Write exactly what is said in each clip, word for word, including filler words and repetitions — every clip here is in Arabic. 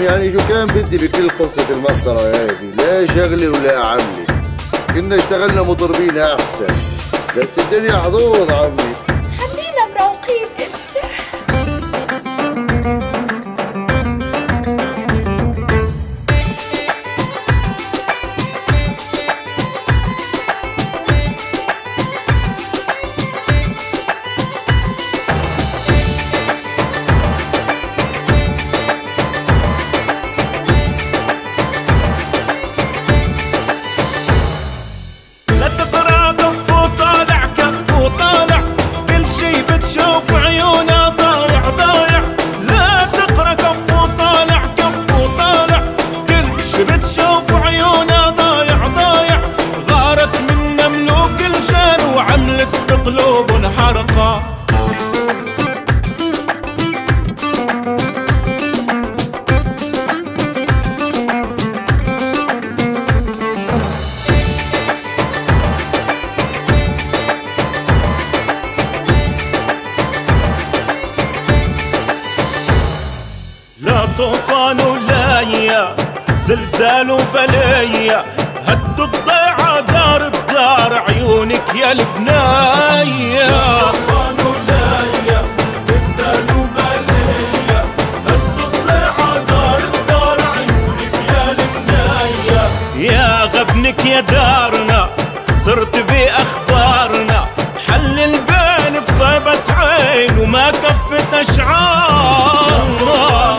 يعني شو كان بدي بكل قصة المسطرة هذه؟ لا شغلي ولا عملي، كنا اشتغلنا مضربين أحسن، بس الدنيا حظوظ عمي. خلينا مروقين اسا. طوفان ولايا زلزال وبلية هدوا الضيعة دار بدار عيونك يا البناية. طوفان ولايا زلزال وبلية هدوا الضيعة دار بدار عيونك يا البناية. يا غبنك يا دارنا صرت بأخبارنا حل البين بصيبة عين وما كفت أشعار.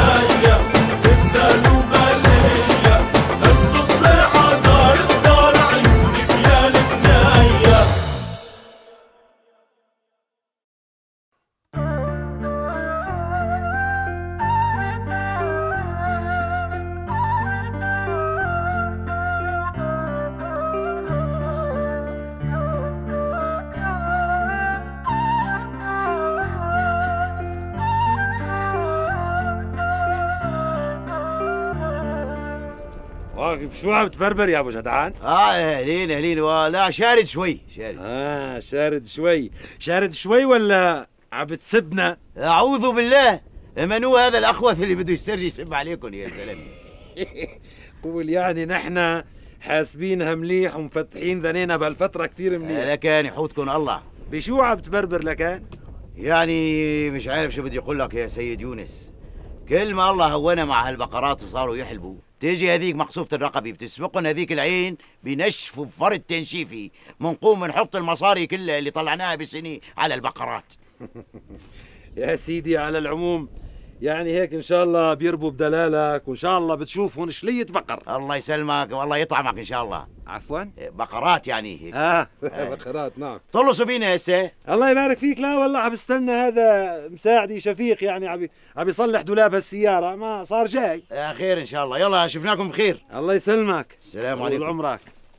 شو عم تبربر يا ابو جدعان؟ اه اهلين اهلين ولا شارد شوي شارد. اه شارد شوي، شارد شوي ولا عم بتسبنا؟ اعوذ بالله، من هو هذا الاخوث اللي بده يسترجي يسب عليكم يا زلمه؟ قول يعني نحن حاسبينها مليح ومفتحين ذنينا بهالفتره كثير مليح. لكان يحوطكم الله. بشو عم تبربر لكان؟ يعني مش عارف شو بدي اقول لك يا سيد يونس، كل ما الله هونا مع هالبقرات وصاروا يحلبوا تيجي هذيك مقصوفة الرقبة بتسبقن هذيك العين بنشفوا بفرد تنشيفي، منقوم نحط المصاري كلها اللي طلعناها بسنة على البقرات. يا سيدي على العموم يعني هيك ان شاء الله بيربوا بدلالك وان شاء الله بتشوفون شلية بقر. الله يسلمك والله يطعمك ان شاء الله. عفوا بقرات يعني هيك. اه, آه. بقرات نعم. طلصوا بينا هسه. الله يبارك فيك. لا والله عم بستنى هذا مساعدي شفيق يعني عم عم يصلح دولاب السيارة ما صار جاي. آه خير ان شاء الله. يلا شفناكم بخير. الله يسلمك. السلام عليكم. طول عمرك.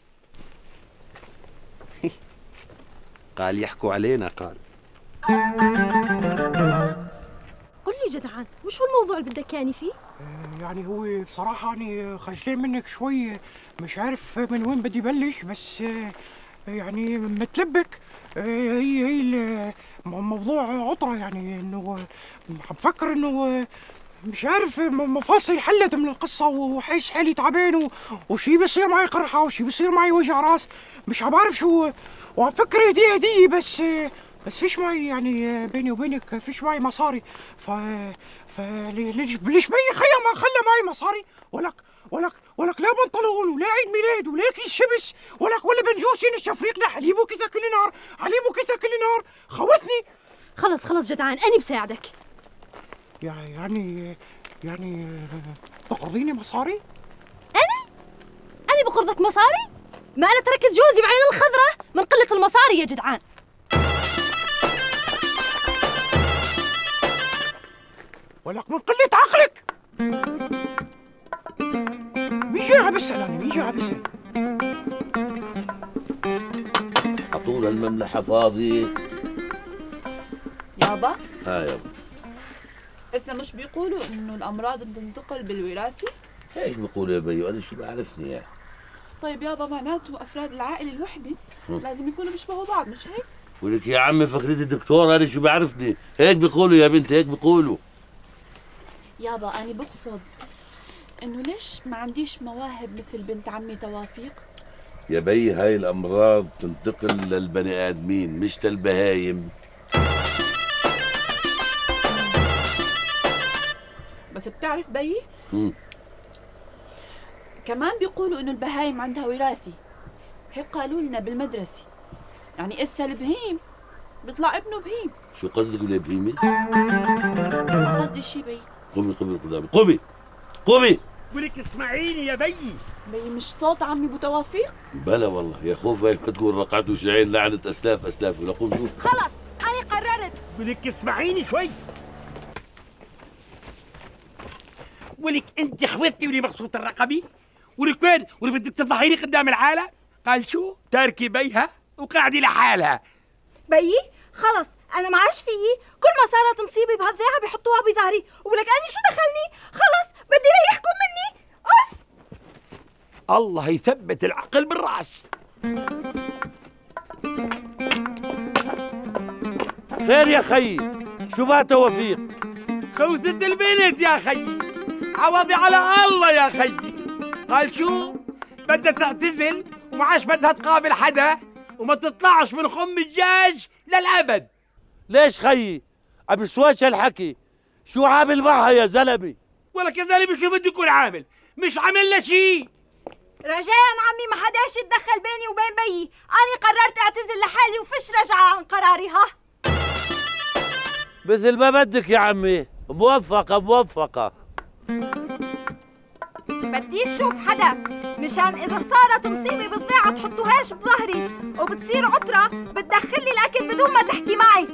قال يحكوا علينا قال. قل لي جدعان وش هو الموضوع اللي بدك يعني فيه؟ يعني هو بصراحة أنا خجلان منك شوي، مش عارف من وين بدي بلش، بس يعني متلبك. هي هي موضوع عطرة، يعني إنه عم بفكر إنه مش عارف مفاصل حلت من القصة وحس حالي تعبان وشي بيصير معي قرحة وشي بيصير معي وجع راس، مش عم بعرف شو، وعم فكر هدية هدية بس بس فيش معي يعني بيني وبينك فيش معي مصاري، ف ف ليش ليش بي خيا ما خلى معي مصاري، ولك ولك ولك لا بنطلون ولا عيد ميلاد ولا كيس شبس ولك ولا بنجوسي نشرب ريقنا حليب وكذا كل نهار، حليب وكذا كل نهار، خوثني. خلص خلص جدعان أنا بساعدك. يعني يعني تقرضيني مصاري؟ أنا؟ أنا بقرضك مصاري؟ ما أنا تركت جوزي بعين الخضرة من قلة المصاري يا جدعان. ولك من قلة عقلك. مين جاي عم بسأل أنا؟ مين جاي عم بسأل؟ عطونا المملحة فاضي. يابا؟ ها يابا. هسه مش بيقولوا إنه الأمراض بتنتقل بالوراثة؟ هيك بيقولوا يا بيو، أنا شو بعرفني يعني. طيب يابا معناته أفراد العائلة الوحدة لازم يكونوا بيشبهوا بعض مش هيك؟ ولك يا عمي فكرتي الدكتور أنا شو بعرفني، هيك بيقولوا يا بنتي هيك بيقولوا. يابا أنا بقصد انه ليش ما عنديش مواهب مثل بنت عمي توافيق؟ يا بي هاي الامراض تنتقل للبني ادمين مش للبهايم. بس بتعرف بيي؟ مم. كمان بيقولوا انه البهايم عندها وراثي، هيك قالوا لنا بالمدرسة. يعني اسا البهيم بيطلع ابنه بهيم. شو قصدك بالبهيمة؟ ما قصدي شي بي. قومي قومي قدامي، قومي قومي. ولك اسمعيني يا بيي. بيي مش صوت عمي ابو توافيق؟ بلا والله يا خوف هيك تكون رقعته شعين لعنة اسلاف اسلاف. ولا قوم شوف. خلص انا قررت. ولك اسمعيني شوي. ولك انت خوتي ولي مقصود الرقبي؟ ولك وين؟ ولك بدك تفضحيني قدام العالم؟ قال شو؟ تاركي بيها وقاعدة لحالها. بيي خلص انا ما عادش فيي، كل ما صارت مصيبه بهالضيعه بيحطوها بظهري، ولك اني شو دخلني؟ خلص بدي ريحكم مني. اوف. الله يثبت العقل بالراس. خير يا خيي، شو بها توفيق؟ خوثة البنت يا خيي، عوضي على الله يا خيي. قال شو؟ بدها تعتزل وما عادش بدها تقابل حدا وما تطلعش من خم الدجاج للأبد. ليش خيي؟ عم يسواش هالحكي، شو عامل معها يا زلمه؟ ولك يا زلمه شو بده يكون عامل؟ مش عامل لها شيء. رجاء عمي ما حداش يتدخل بيني وبين بيي، أنا قررت اعتزل لحالي وفش رجعة عن قراري. ها مثل ما بدك يا عمي، موفقة موفقة. بديش شوف حدا مشان إذا صارت مصيبة بالضيعة تحطوهاش بظهري وبتصير عطرة بتدخلي الأكل بدون ما تحكي معي.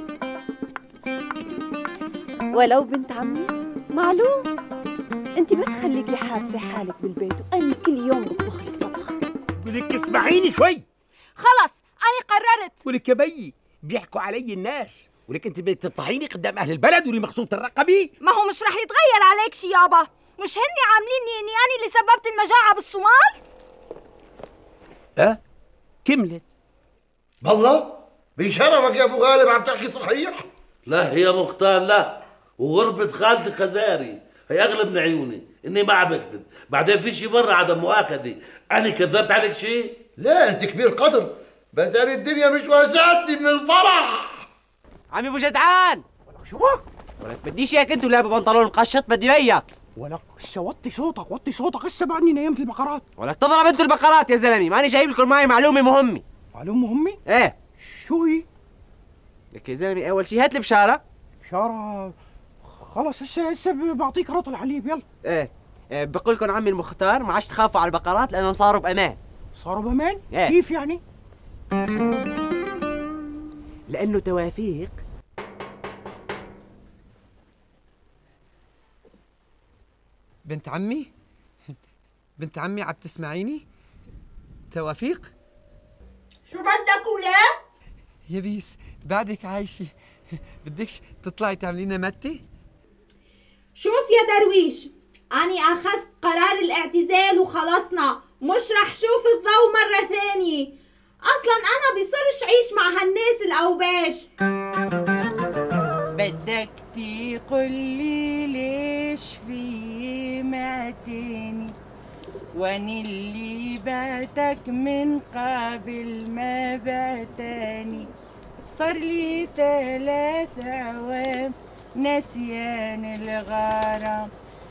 ولو بنت عمي معلوم، انت بس خليكي حابسة حالك بالبيت وأنا كل يوم بطبخ لك طبخة. ولك اسمعيني شوي. خلص أنا قررت. ولك يا بيي بيحكوا علي الناس، ولك انت بدك تفضحيني قدام أهل البلد ولي مقصود الرقبي. ما هو مش رح يتغير عليك شي يابا، مش هني عامليني اني انا اللي سببت المجاعة بالصومال؟ اه كملت. والله بشرفك يا ابو غالب عم تحكي صحيح؟ لا يا مختار لا، وغربة خالتي خزاري هي اغلى من عيوني، اني ما عم بكذب، بعدين في شي برا عدم مؤاخذة، انا كذبت عليك شيء؟ لا انت كبير قدر، بس انا الدنيا مش واسعتني من الفرح. عمي ابو جدعان شو؟ ولك بديش اياك انت لابس بنطلون مقشط، بدي بيك. ولك هسه وطي صوتك وطي صوتك، هسه بعدني نيمت البقرات. ولك تضرب انتوا البقرات يا زلمه، ماني جايب لكم معي معلومه مهمه. معلومة مهمة؟ ايه. شو هي؟ لك يا زلمه اول شيء هات لي بشاره. بشارة خلص هسه هسه بعطيك رطل حليب يلا. ايه, إيه بقول لكم عمي المختار ما عادش تخافوا على البقرات لانهم صاروا بامان. صاروا بامان؟ إيه؟ كيف يعني؟ لانه توافيق بنت عمي؟ بنت عمي عم تسمعيني؟ توافيق؟ شو بدك ولا؟ يا بيس بعدك عايشة، بدكش تطلعي تعملينا متي؟ شوف يا درويش، أنا أخذت قرار الاعتزال وخلصنا، مش رح شوف الضوء مرة ثانية، أصلا أنا بصيرش عيش مع هالناس الأوباش. بدك تقولي ليش في معتني واني اللي بعتك من قبل ما بعتني، صار لي ثلاث عوام نسيان الغرام،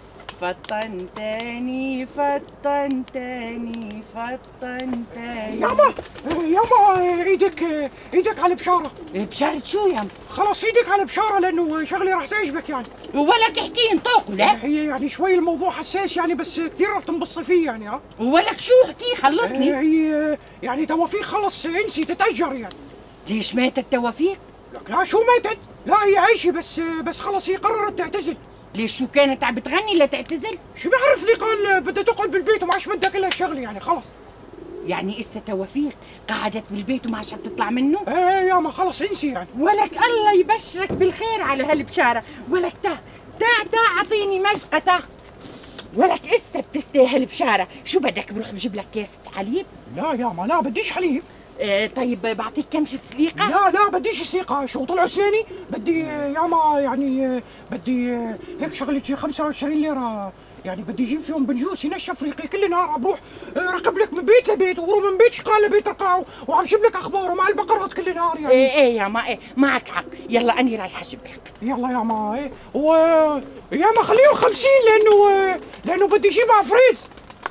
فطنتني فطنتني فطنتني. ياما ياما ايدك ايدك على بشارة. بشارة شو ياما؟ خلاص ايدك على بشارة لانه شغلة رح تعجبك يعني. ولك احكي انطوق لا؟ هي يعني شوي الموضوع حساس يعني، بس كثير رح تنبسطي فيه يعني. ها ولك شو احكي خلصني. هي يعني توافيق خلص انسي تتأجر يعني. ليش ماتت توافيق؟ لك لا شو ماتت؟ لا هي عايشة بس بس خلص هي قررت تعتزل. ليش شو كانت عم بتغني لتعتزل؟ شو بيعرفني، قال بدها تقعد بالبيت وما عادش بدها كل هالشغله يعني خلص. يعني اسا توافيق قعدت بالبيت وما عادش تطلع منه؟ ايه يا ما خلص انسي يعني. ولك الله يبشرك بالخير على هالبشاره، ولك تا تا تا اعطيني مجقه تا. ولك اسا بتستاهل بشاره، شو بدك بروح بجيب لك كاسه حليب؟ لا يا ما لا بديش حليب. آه طيب بعطيك كمشة سليقة؟ لا لا بديش سليقة، شو طلع سناني؟ بدي يا ما يعني بدي هيك شغلة شي خمسة وعشرين ليرة يعني بدي اجيب فيهم بنجوس ينشف افريقي كل نهار عم بروح ركب لك من بيت لبيت وغروب من بيت شقال لبيت رقعه وعم جيب لك اخباره مع البقرات كل نهار يعني. ايه ايه يا ما ايه معك حق، يلا اني رايحه اجيب لك. يلا يا ما ايه و يا ما خليهم خمسين لانه لانه بدي اجيب عفريس.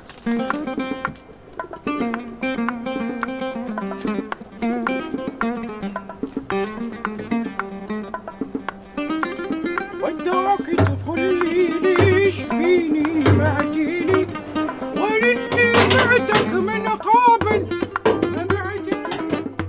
وداك تقول لي ليش فيني بعتيني ولاني بعتك من قابل ما بعتك.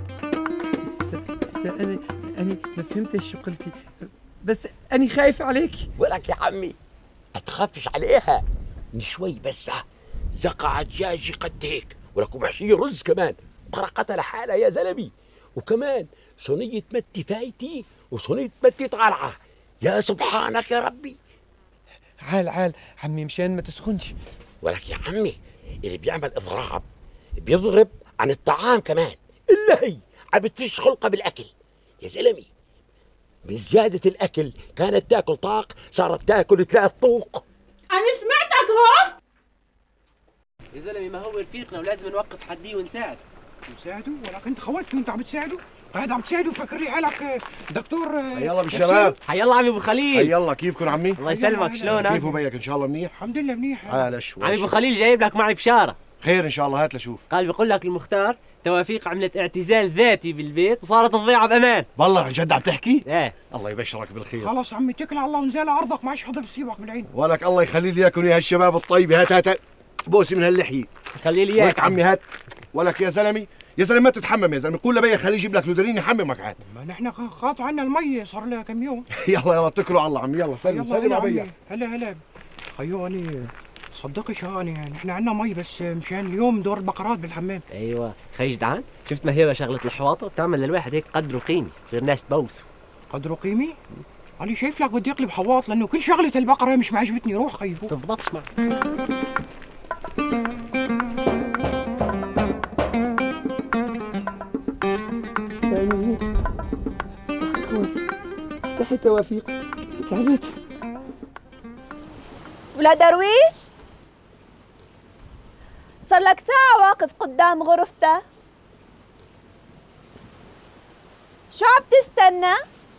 بس انا انا ما فهمتش شو قلتي، بس انا خايف عليك. ولك يا عمي اتخافش عليها من شوي بس زقعت دجاجي قد هيك ولك محشية رز كمان طرقتها لحالها يا زلمي، وكمان صينية متي فايتي وصينية متي طالعة. يا سبحانك يا ربي. عال عال عمي مشان ما تسخنش. ولك يا عمي اللي بيعمل اضراب بيضرب عن الطعام كمان، الا هي عم بتفش خلقها بالاكل يا زلمي. من زيادة الاكل كانت تاكل طاق صارت تاكل ثلاث طوق. انا سمعتك هو يا زلمه ما هو رفيقنا ولازم نوقف حديه ونساعد. نساعده؟ ولك انت خوفت وانت عم تساعده؟ قاعد عم تساعده وفكر لي حالك دكتور. يلا بالشباب. حي الله عمي ابو خليل. يلا كيفكم عمي؟ الله يسلمك شلونك؟ كيف بيك ان شاء الله منيح؟ الحمد لله منيح. عالش عمي ابو خليل جايب لك معي بشاره. خير ان شاء الله، هات لشوف. قال بيقول لك المختار توافيق عملت اعتزال ذاتي بالبيت وصارت الضيعه بامان. والله عن جد عم تحكي؟ ايه الله يبشرك بالخير. خلص عمي اتكل على الله ونزال عرضك ما عادش حدا بيصيبك بالعين. ولك الله يخلي لي اياكم يا هالشباب الطيبه. هات هات بوسي من هاللحيه. خلي لي اياك. ولك عمي هات. ولك يا زلمه يا زلمه ما تتحمم يا زلمه، قول لبي خليه يجيب لك لودرين يحممك عاد. ما نحن خاطف عنا المي صار لها كم يوم. يلا يلا اتكلوا على الله عمي. يلا سلم سلم على بيك. هلا هلا خيو اني صدقش هاني نحن عنا مي بس مشان اليوم دور البقرات بالحمام. ايوه خي جدعان شفت ما هي شغله الحواطه بتعمل للواحد هيك قدره قيمه تصير ناس تبوسه. قدره قيمه؟ أنا شايف لك بدي اقلب حواط لانه كل شغله البقره مش معجبتني. روح خيبو تضبطش معك. سامي خوف افتحي توافيق تعبت. ولا درويش صار لك ساعة واقف قدام غرفته، شو عم تستنى؟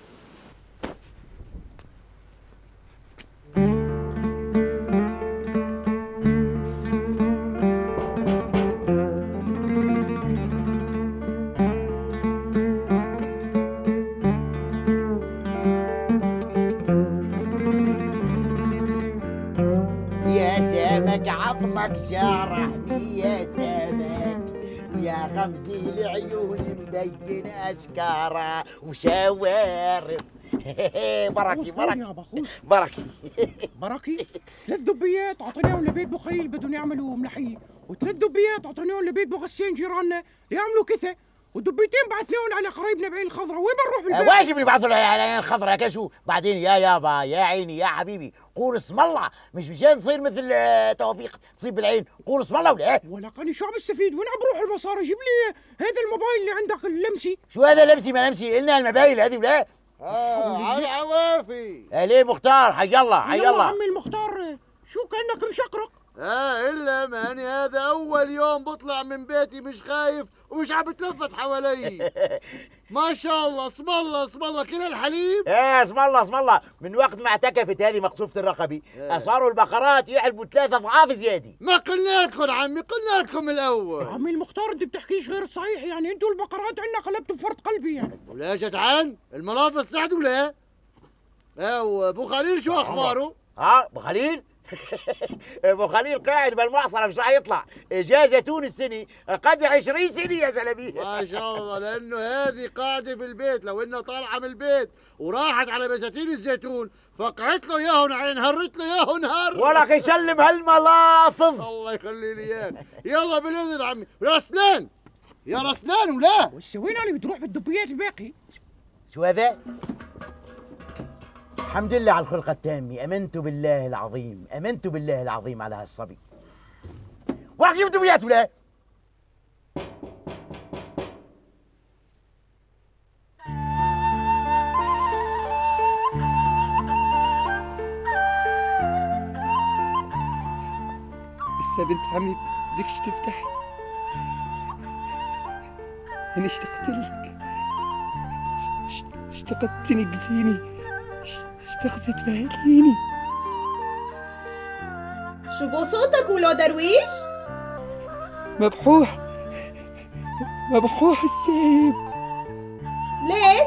عظمك شارحني يا سمك ويا غمزي العيون مبين اشكاره وشوارب. بركي بركي بركي بركي ثلاث دبيات اعطيناهم لبيت بو خليل بدهم يعملوا ملحيه، وثلاث دبيات اعطيناهم لبيت بو غسان جيراننا يعملوا كسه، ودبيتين بعثناهم على قرايبنا بعين الخضراء. وين بنروح بالبيت؟ واجب يبعثوا لها على عين الخضراء كشو. بعدين يا يابا يا عيني يا حبيبي قول اسم الله، مش مشان تصير مثل توفيق تصير بالعين، قول اسم الله ولا ايه؟ ولك انا شو عم استفيد؟ وين عم بروح المصاري؟ جيب لي هذا الموبايل اللي عندك اللمسي. شو هذا اللمسي ما لمسي؟ قلنا الموبايل هذه ولا؟ اه على العوافي. ليه مختار؟ حي الله حي الله. عمي المختار شو كانك مشقرق؟ اه الا ماني هذا اول يوم بطلع من بيتي مش خايف ومش عم بتلفت حوالي. ما شاء الله اسم الله اسم الله كل الحليب. ايه اسم الله اسم الله. من وقت ما اعتكفت هذه مقصوفة الرقبي إيه. صاروا البقرات يحلبوا ثلاثة اضعاف زيادة. ما قلنا لكم عمي قلنا لكم الاول. عمي المختار انت بتحكيش غير الصحيح، يعني انتوا البقرات عندنا قلبتوا فرط قلبي يعني. ولا يا جدعان المنافس سعد ولا؟ ايه وابو خليل شو اخباره؟ ها ابو خليل؟ ابو خليل قاعد بالمعصره مش راح يطلع، اجازه تونس سنه قد عشرين سنه يا زلمه. ما شاء الله لانه هذه قاعده في البيت، لو انها طالعه من البيت وراحت على بساتين الزيتون فقعت له اياهن عين هرت له اياهن هر. ولك يسلم هالملافظ. الله يخلي لي اياك. يلا بالاذن عمي. يا رسلان يا رسلان ولا وش سوينا اللي بتروح بالدبيات الباقي؟ شو هذا؟ الحمد لله على الخلقة التامة، امنت بالله العظيم، امنت بالله العظيم على هالصبي. وراح جيب دبيات ولا؟ بنت عمي بدكش تفتحي، أنا اشتقت لك، اشتقت تنقزيني، اشتقت تبهدليني. شو بو صوتك ولو درويش؟ مبحوح مبحوح السايب. ليش؟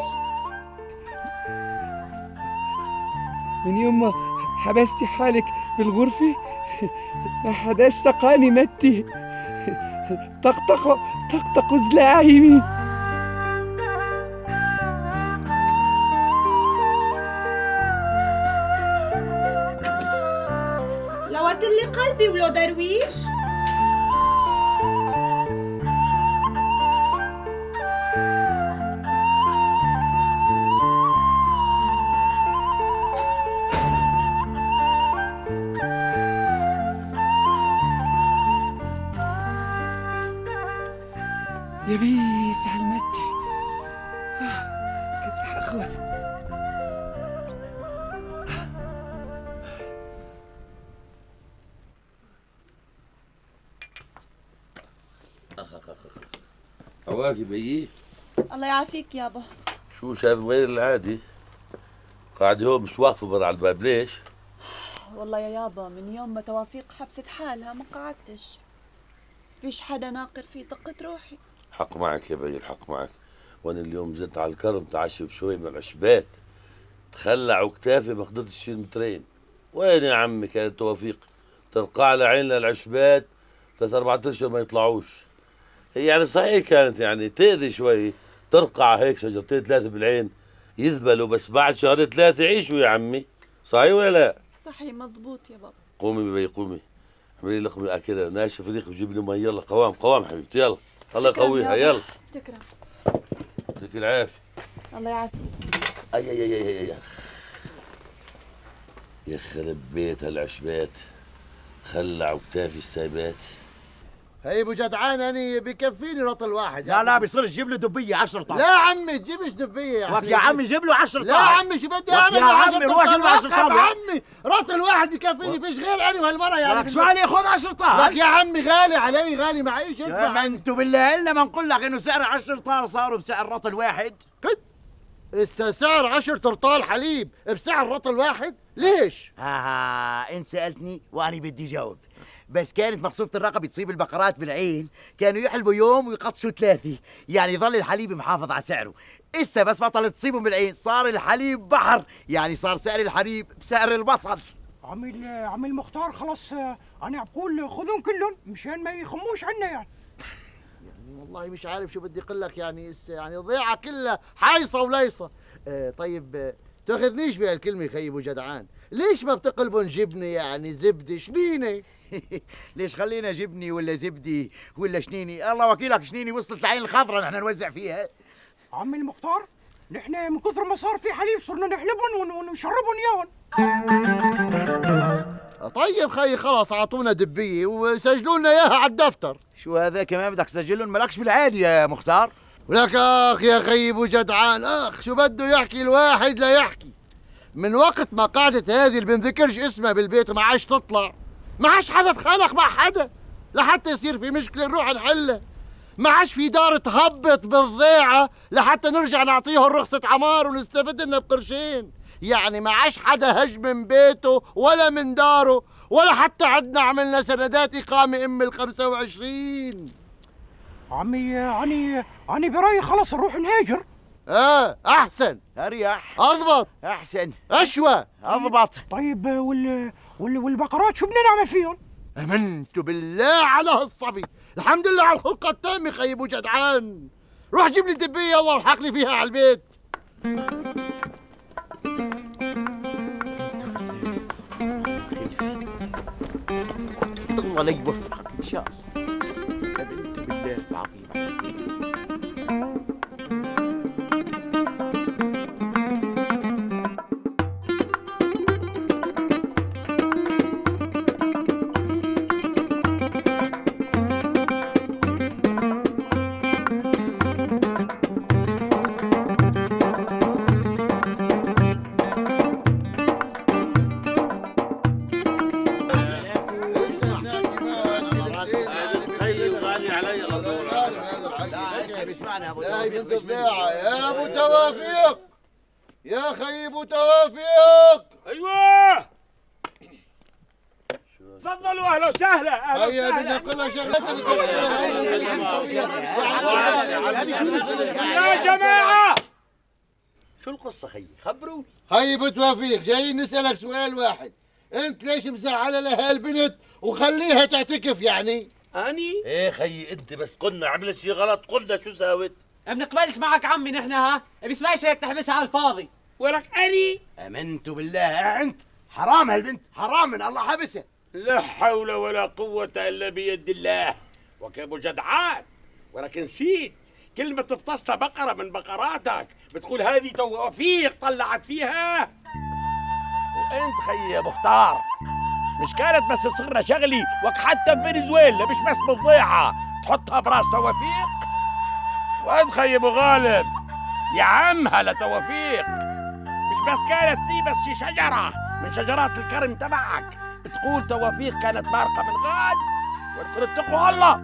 من يوم ما حبستي حالك بالغرفة ما حداش سقاني متي، طقطق طقطق زلاعيمي. لوت لي قلبي ولو درويش. يا بيس على المتي، كنت رح اخوث. اخ اخ اخ عوافي بيي. الله يعافيك يابا. شو شايف غير العادي؟ قاعد هو مش واقفه برا على الباب ليش؟ والله يا يابا من يوم ما توافيق حبست حالها ما قعدتش، فيش حدا ناقر في طقة روحي. حق معك يا بي، الحق معك. وانا اليوم زدت على الكرم تعشي بشوي من العشبات، تخلعوا كتافي ما قدرتش شيل مترين. وين يا عمي كانت توافيق ترقع على عيننا العشبات ثلاث اربع اشهر ما يطلعوش. هي يعني صحيح كانت يعني تأذي شوي، ترقع هيك شجرتين ثلاثه بالعين يذبلوا، بس بعد شهرين ثلاثه يعيشوا يا عمي. صحيح ولا لا؟ صحيح مضبوط يا بابا. قومي بي قومي، اعملي لقمه كده ناشف ريق وجيب لي مي. يلا قوام قوام حبيبتي، يلا الله يقويها. يلا تكرم. يعطيك العافيه. الله يعافيك. اي اي اي اي اي يا خرب بيت هالعشبات، خلعوا كتافي السايبات. هي ابو جدعان اني بكفيني رطل واحد. لا لا بيصير تجيب له دبيه عشرة طن. لا عمي تجيبش دبيه يا وك يا عمي جيب له عشرة طن. لا عمي شو بدي اعمل؟ يا عمي روح جيب له عشرة طن. يا عمي رطل واحد بكفيني، فيش غير انا وهالمره يعني. لك شو علي خذ عشرة طن. لك يا عمي غالي علي، غالي معيش ادفع. ما انتوا بالله إلنا ما نقول لك انه سعر عشرة طن صاروا بسعر رطل واحد. قد هسه سعر عشر ترطال حليب بسعر رطل واحد؟ ليش؟ ها انت سالتني وانا بدي جاوب. بس كانت مقصوفة الرقبة تصيب البقرات بالعين، كانوا يحلبوا يوم ويقطشوا ثلاثة، يعني يظل الحليب محافظ على سعره. إسا بس بطلت تصيبهم بالعين صار الحليب بحر، يعني صار سعر الحليب بسعر البصل. عمي عمي المختار خلص أنا بقول خذهم كلهم مشان ما يخموش عنا يعني. يعني والله مش عارف شو بدي أقول لك، يعني إسا يعني الضيعة كلها حايصة وليصة. آه طيب آه تاخذنيش بهالكلمة خي أبو جدعان، ليش ما بتقلبن جبنة يعني زبدة شنينة؟ ليش خلينا جبني ولا زبدي ولا شنيني؟ الله وكيلك شنيني وصلت العين الخضراء نحن نوزع فيها. عمي المختار نحن من كثر ما صار في حليب صرنا نحلبهم ونشربهم اياهم. طيب خي خلاص اعطونا دبيه وسجلوا لنا اياها على الدفتر. شو هذا كمان بدك تسجلهم؟ مالكش بالعادي يا مختار. ولك اخ يا خي ابو جدعان، اخ شو بده يحكي الواحد لا يحكي. من وقت ما قعدت هذه اللي بنذكرش اسمها بالبيت وما عادش تطلع، ما عادش حدا تخانق مع حدا لحتى يصير في مشكله نروح نحلها. ما عادش في دار تهبط بالضيعه لحتى نرجع نعطيهم رخصه عمار ونستفيد لنا بقرشين. يعني ما عادش حدا هج من بيته ولا من داره، ولا حتى عدنا عملنا سندات اقامه ام ال خمسة وعشرين. عمي اني اني برايي خلص نروح نهاجر. اه احسن، اريح، اضبط، احسن، اشوى، اضبط. طيب وال... وال... والبقرات شو بدنا نعمل فيهم؟ امنت بالله على هالصبي، الحمد لله على الخلقه التامه خي ابو جدعان. روح جيب لي دبيه يلا والحق لي فيها على البيت. الله لا يوفقك ان شاء الله. امنت بالله العظيم. الضيعة يا ابو توافيق، يا خي ابو توافيق. ايوه تفضلوا، اهلا وسهلا اهلا هيا بدنا وسهلا. كلها شغلتنا يا جماعة شو القصة خيي؟ خبروني. خي ابو توافيق، جايين نسألك سؤال واحد، انت ليش مزعلة لهالبنت وخليها تعتكف يعني؟ اني؟ ايه خيي انت بس قلنا عملت شي غلط، قلنا شو ساوت؟ ما بنقبلش معك عمي نحن، ها بيسواش هيك تحبسها على الفاضي. ولك اني؟ امنت بالله انت، حرام هالبنت، حرام من الله حبسها. لا حول ولا قوة الا بيد الله. وكابو جدعان، ولكن نسيت كلمة افتصت بقرة من بقراتك، بتقول هذه توفيق طلعت فيها. وانت خيي يا مختار، مش كانت بس تصير شغلي وك حتى بفنزويلا، مش بس بالضيعة تحطها براس توفيق. وانت خيي ابو غالب يا عمها لتوفيق، مش بس كانت دي بس شي شجرة من شجرات الكرم تبعك، تقول توفيق كانت بارقة من غاد وتقول تقوى الله.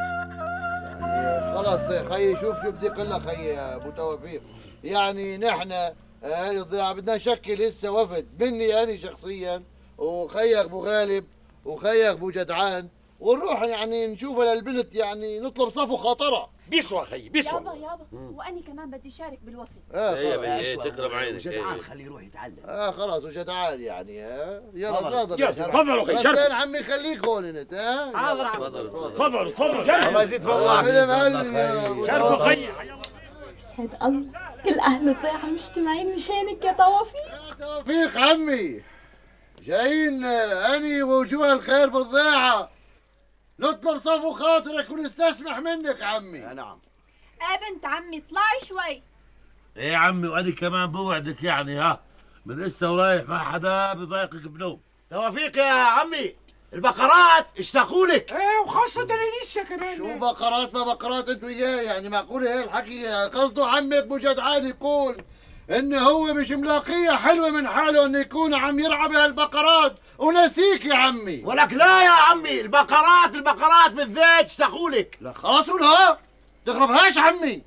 يعني خلاص خي، شوف شوف بدي اقول لك خي يا ابو توفيق، يعني نحن هذه الضيعة بدنا نشكل هسه وفد مني انا شخصيا وخيك ابو غالب وخيك ابو جدعان، ونروح يعني نشوف للبنت، يعني نطلب صفو خاطرها. بيسوى خي بيسوى. يابا يابا واني كمان بدي شارك بالوفد. اه ايه خلاص. ايه تكرم عينك. جدعان خليه يروح يتعلم. اه خلاص وجدعان يعني. ها يلا تفضل. تفضل يلا، تفضلوا خي، شاركوا. بس عمي خليك هون انت. ها حاضر عمي. تفضلوا تفضلوا تفضلوا شاركوا. الله يزيد فضلك. شاركوا خي. يسعد الله، كل اهل الضيعة مجتمعين مشانك يا توفيق. توفيق عمي، جايين اني ووجوه الخير بالضيعة نطلب صفو خاطرك ونستسمح منك عمي. نعم. يا بنت عمي اطلعي شوي. ايه يا عمي، وانا كمان بوعدك يعني، ها من لسه ورايح ما حدا بضايقك بنوم. توفيق يا عمي، البقرات اشتاقوا لك. ايه وخاصة انا لسه كمان. شو بقرات ما بقرات انتوا اياه، يعني معقولة هي الحكي؟ قصده عمك ابو جدعان يقول ان هو مش ملاقيه حلوة من حاله انه يكون عم يرعى بهالبقرات ونسيك يا عمي. ولك لا يا عمي، البقرات البقرات بالذات اشتاقوا لك. لا خلاص قولها، تغربهاش عمي.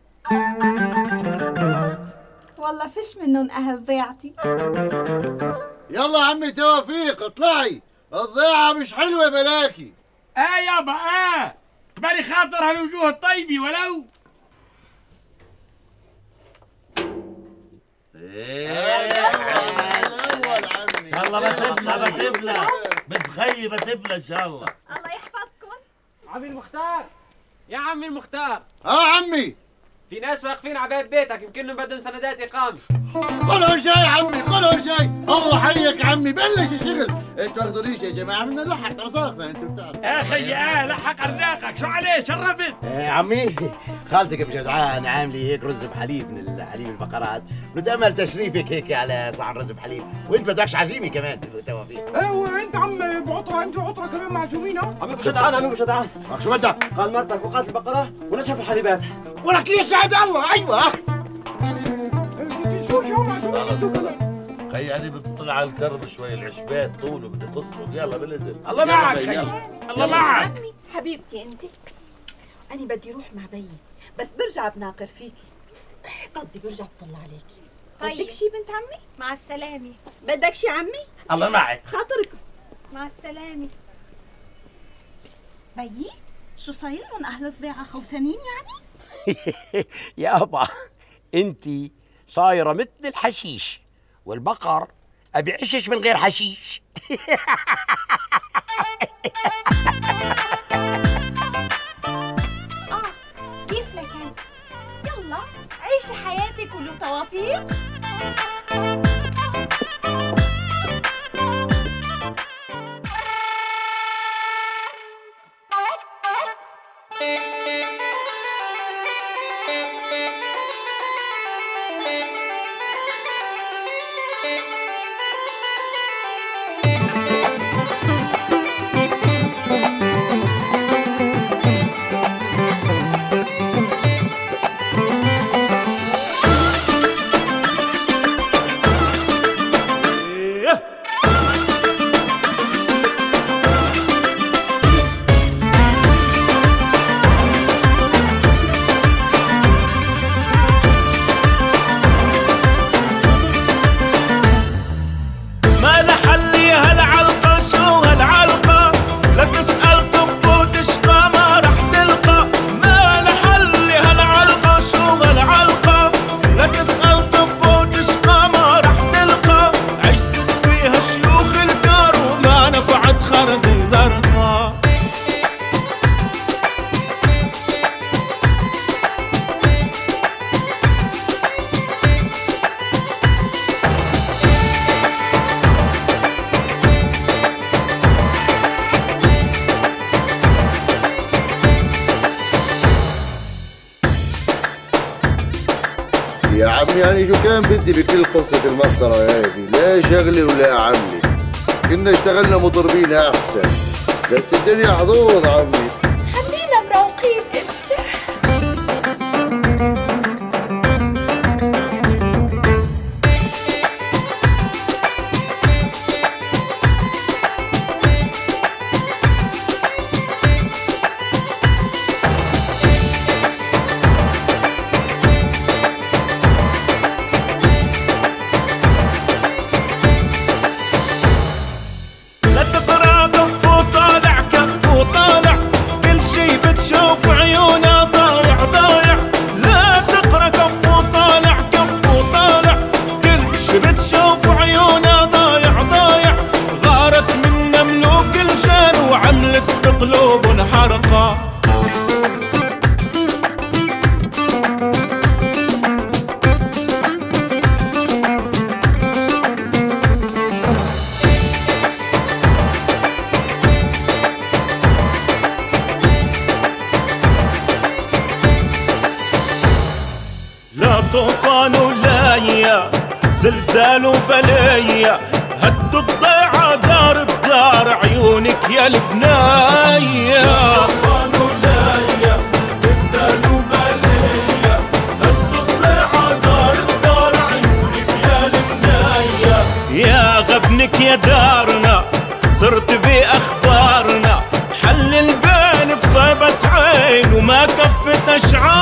والله فيش منهم اهل ضيعتي. يلا عمي توفيق اطلعي، الضيعة مش حلوة بلاكي. اه يابا اه، كبري خاطر هالوجوه الطيبة ولو. ان شاء الله ما تبلى ما تبلى بنت خيي ما تبلى ان شاء الله. الله يحفظكم. عمي المختار، يا عمي المختار. اه عمي، في ناس واقفين على باب بيتك يمكنهم بدهم سندات اقامه. كله جاي عمي كله جاي. الله حيك عمي، بلش الشغل. انتوا تاخذونيش يا جماعه، بدنا نلحق ارزاقنا انتوا بتعرفوا. يا خيي اه لحق ارزاقك، شو عليه شرفت. آه عمي، خالتك ابو جدعان عامله هيك رز بحليب من الحليب البقرات، نتامل تشريفك هيك على صحن رز بحليب، وانت بدكش عزيمه كمان توفيق. ايه وانت عم بعطره، انت وعطره كمان معزومين. ها عمي ابو جدعان، عمي ابو جدعان، شو بدك؟ قال مرتك وقالت البقره ونشفوا حليباتها. ولك يسعد الله. ايوه شو شو معزومين. خيي انا بدي اطلع على الكرم شوي، العشبات طول وبدي قصهم. يلا بنزل. الله معك خيي، الله معك. عمي حبيبتي انت، انا بدي اروح مع بيي بس برجع بناقر فيكي، قصدي برجع بطلع عليكي. طيب. بدك شي بنت عمي؟ مع السلامة. بدك شي عمي؟ الله معك. خاطركم. مع السلامة. بيي شو صاير لهم اهل الضيعة، خوفانين يعني؟ يابا انت صايرة مثل الحشيش، والبقر ابي عشش من غير حشيش. اه كيف لكن؟ يلا عيشي حياتك ولو توافيق. يا عمي أنا شو كان بدي بكل قصة المسطرة هذه؟ لا شغلي ولا عملي، كنا اشتغلنا مضربين أحسن، بس الدنيا حظوظ عمي. خلينا مروقين إسا. قلوب حرقة لا طوفان ولا يا زلزال وبلية هدوا الضيعة دار بدار عيونك يا البناية. طوفان ولا يا زلزال وبلية هدوا الضيعة دار بدار عيونك يا البناية. يا غبنك يا دارنا صرت بأخبارنا حل البين بصيبة عين وما كفت أشعار.